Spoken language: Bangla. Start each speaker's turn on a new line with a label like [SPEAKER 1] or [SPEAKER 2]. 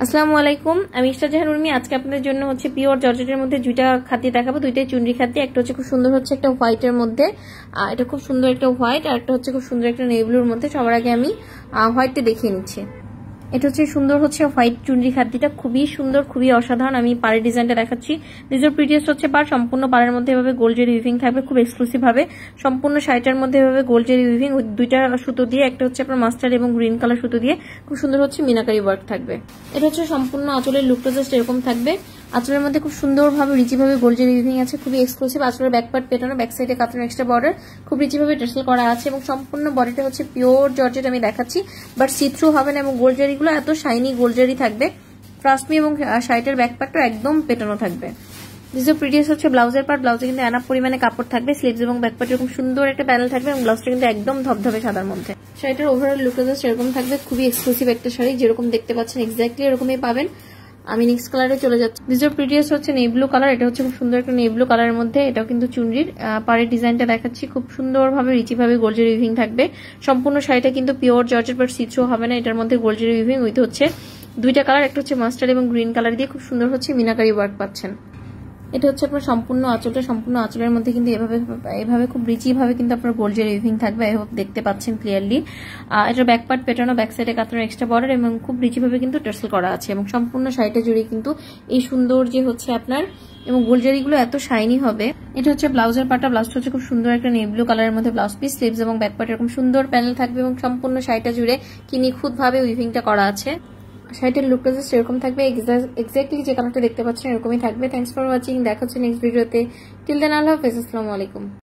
[SPEAKER 1] আসসালামু আলাইকুম, আমি ইশরাত জাহান উর্মি। আজকে আপনাদের জন্য হচ্ছে পিওর জর্জেটের মধ্যে দুইটা খাদি দেখাবো, দুইটাই চুনরি খাদি। একটা হচ্ছে খুব সুন্দর হচ্ছে একটা হোয়াইটের মধ্যে, এটা খুব সুন্দর একটা হোয়াইট, আর একটা হচ্ছে খুব সুন্দর একটা নেভি ব্লুর মধ্যে। সবার আগে আমি হোয়াইটটা দেখিয়ে নিচ্ছি। এটা হচ্ছে সুন্দর হচ্ছে হোয়াইট চুনরি খাদিটা, খুবই সুন্দর, খুবই অসাধারণ। আমি পাড়ের ডিজাইনটা দেখাচ্ছি। ডিজাইন প্রিটিয়েস্ট হচ্ছে পার, সম্পূর্ণ পাড়ের মধ্যে এভাবে গোল্ড জেরি উইভিং থাকবে, খুব এক্সক্লুসিভ ভাবে। সম্পূর্ণ শাড়িটার মধ্যে এভাবে গোল্ড জেরি উইভিং, দুইটা সুতো দিয়ে, একটা হচ্ছে আপনার মাস্টার্ড এবং গ্রিন কালার সুতো দিয়ে খুব সুন্দর হচ্ছে মিনাকারি ওয়ার্ক থাকবে। এটা হচ্ছে সম্পূর্ণ আঁচলের লুকটা জাস্ট এরকম থাকবে। আঁচলের মধ্যে খুব সুন্দরভাবে রিচিভাবে গোল্ড জেরি উইভিং আছে, খুবই এক্সক্লুসিভ। আঁচলের ব্যাক পার্ট পেটানো, ব্যাক সাইডে কাতানো এক্সট্রা বর্ডার, খুব রিচিভাবে টেসেল করা আছে এবং সম্পূর্ণ বডিটা হচ্ছে পিওর জর্জেট আমি দেখাচ্ছি, বাট সিথ্রু হবে না এবং গোল্ড জেরিগুলো এত শাইনি গোল্ড জেরি থাকবে। Trust me. এবং শাড়িটার ব্যাক পার্টটা একদম পেটানো থাকবে। ডিজাইন প্রিটিয়েস্ট হচ্ছে ব্লাউজের পার্ট, ব্লাউজে কিন্তু এনাফ পরিমাণে কাপড় থাকবে, স্লিভস এবং ব্যাক পার্ট এরকম সুন্দর একটা প্যানেল থাকবে এবং ব্লাউজটা কিন্তু একদম ধবধবে সাদার মধ্যে। শাড়িটার ওভারঅল লুকটা জাস্ট এরকম থাকবে, খুবই এক্সক্লুসিভ একটা শাড়ি, যেরকম দেখতে পাচ্ছেন এক্স্যাক্টলি এরকমই পাবেন। আমি নেক্সট কালারে চলে যাচ্ছি। ডিজাইন প্রিটিয়েস্ট হচ্ছে নেভি ব্লু কালার, এটা হচ্ছে খুব সুন্দর একটা নেভি ব্লু কালারের মধ্যে, এটাও কিন্তু চুনরির। পাড়ের ডিজাইনটা দেখাচ্ছি, খুব সুন্দরভাবে রিচিভাবে গোল্ড জেরি উইভিং থাকবে। সম্পূর্ণ শাড়িটা কিন্তু পিওর জর্জেট, বাট সিথ্রু হবে না। এটার মধ্যে গোল্ড জেরি উইভিং উইথ হচ্ছে দুইটা কালার, একটা হচ্ছে মাস্টার্ড এবং গ্রিন কালার দিয়ে খুব সুন্দর হচ্ছে মিনাকারি ওয়ার্ক পাচ্ছেন। এটা হচ্ছে আপনার সম্পূর্ণ আঁচলটা, সম্পূর্ণ আঁচলের মধ্যে কিন্তু এভাবে খুব রিচি ভাবে কিন্তু আপনার গোল্ড জেরি উইভিং থাকবে, দেখতে পাচ্ছেন ক্লিয়ারলি। এটার ব্যাক পার্ট পেটানো, ব্যাক সাইডে কাতানো এক্সট্রা বর্ডার এবং খুব রিচি ভাবে কিন্তু টার্সেল করা আছে এবং সম্পূর্ণ শাড়িটা জুড়ে কিন্তু এই সুন্দর যে হচ্ছে আপনার এবং গোল্ড জেরিগুলো এত শাইনি হবে। এটা হচ্ছে ব্লাউজের পার্টটা, ব্লাউজটা হচ্ছে খুব সুন্দর একটা নেভি ব্লু কালারের মধ্যে ব্লাউজ পিস, স্লিভস এবং ব্যাক পার্ট এরকম সুন্দর প্যানেল থাকবে এবং সম্পূর্ণ শাড়িটা জুড়ে কি নিখুঁত ভাবে উইভিংটা করা আছে। শাড়িটার লুকটা জাস্ট এরকম থাকবে, এক্স্যাক্টলি যে কালারটা দেখতে পাচ্ছেন এরকমই থাকবে। থ্যাংকস ফর ওয়াচিং, দেখা হচ্ছে নেক্সট ভিডিওতে। টিল দেন আল্লাহ হাফেজ, আসসালামু আলাইকুম।